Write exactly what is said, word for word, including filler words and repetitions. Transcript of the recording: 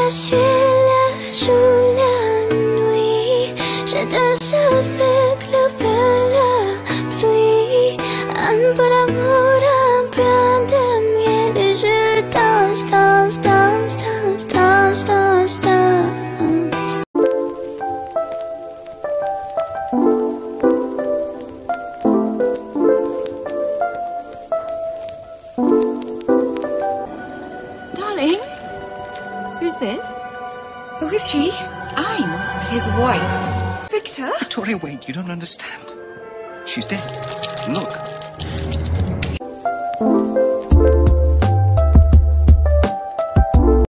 c'est la joue la nuit. Je danse avec le vent, la pluie. Un peu d'amour, un peu de miel. Et je danse, danse, danse, danse, danse, danse, danse. Darling, who's this? Who is she? I'm his wife. Victor? Victoria, wait, you don't understand. She's dead. Look.